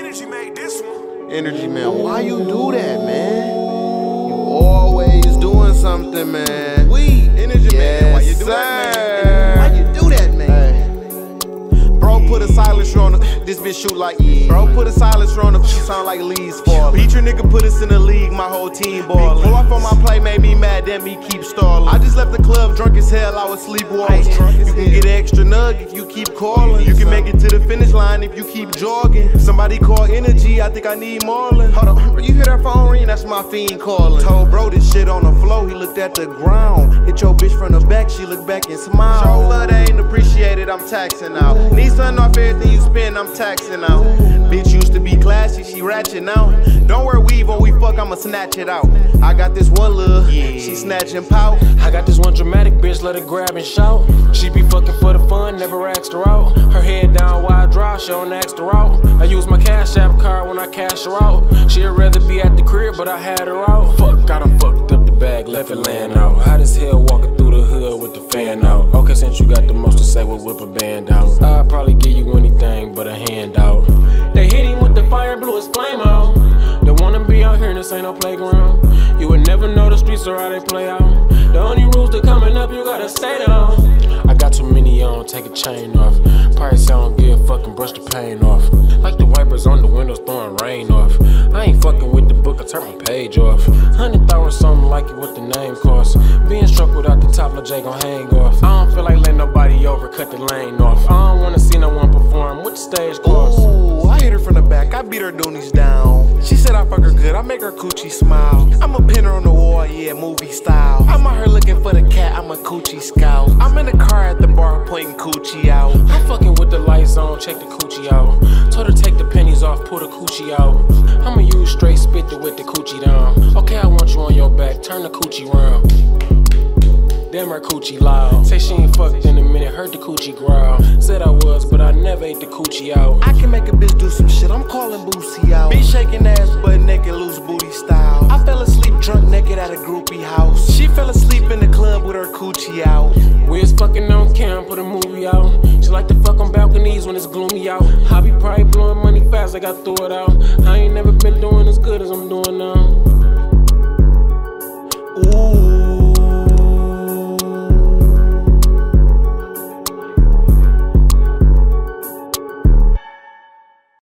Energy made this one. Energy, man, why you do that, man? You always doing something, man. Energy, man, why you do that, man? Why you do that, man? Bro, put a silencer on the, this bitch shoot like Bro, put a silencer on the, sound like leaves falling. Beat your nigga, put us in the league, my whole team ballin'. Pull off on my play, made me mad, then me keep stalling. I just left the club drunk as hell, I was sleepwalking. You can get an extra nug if you keep calling. You can make it to the finish line if you keep jogging. Somebody call Energy, I think I need Marlon. Hold on, you hear that phone ring? That's my fiend calling. Told bro this shit on the floor, he looked at the ground. Hit your bitch from the back, she looked back and smiled. Show love that ain't appreciated, I'm taxing out. Need something off everything you spend, I'm taxing out. Bitch used to be classy, she ratchet now. Don't wear weave when we fuck, I'ma snatch it out. I got this one lil', she snatching pout. I got this one dramatic bitch, let her grab and shout. She be fucking for the fun, never asked her out. Her head down while I drive, she don't ask her out. I use my Cash App card when I cash her out. She'd rather be at the crib, but I had her out. Fuck, I done fucked up the bag, left it laying out. Hot as hell walking through the hood with the fan out. Okay, since you got the most to say, we'll whip a band out. I'll probably give you anything but a handout. They hit him with the fire, blew his flame out. They wanna be out here, this ain't no playground. You would never know the streets or how they play out. The only rules to coming up, you gotta stay down. I got too many on, take a chain off. Probably sound good, fucking brush the pain off. Like the wipers on the windows throwing rain off. I ain't fucking with the book, I turn my page off. 100,000 something like it, what the name costs. Being struck without the top, Lil J gon' hang off. I don't feel like letting nobody over, cut the lane off. I don't wanna see no one perform, what the stage costs. Ooh, I hit her from the back, I beat her doonies down. She said I fuck her good, I make her coochie smile. I'm a pinner on the wall, yeah, movie style. I'm out here looking for the cat, I'm a coochie scout. I'm in the car at the bar, pointing coochie out. I'm fucking with the lights on, check the coochie out. Told her take the pennies off, pull the coochie out. I'ma use straight spit to with the coochie down. Okay, I want you on your back, turn the coochie round. Damn, her coochie loud. Say she ain't fucked in a minute, heard the coochie growl. Said I was, but I never ate the coochie out. I can make a bitch do some shit, I'm calling Boosie out. Be shaking ass, butt naked, loose booty style. I fell asleep drunk naked at a groupie house. She fell asleep in the club with her coochie out. We was fucking on cam, put a movie out. She like to fuck on balconies when it's gloomy out. I be probably blowing money fast, I got throw it out. I ain't never been doing as good as I'm doing now.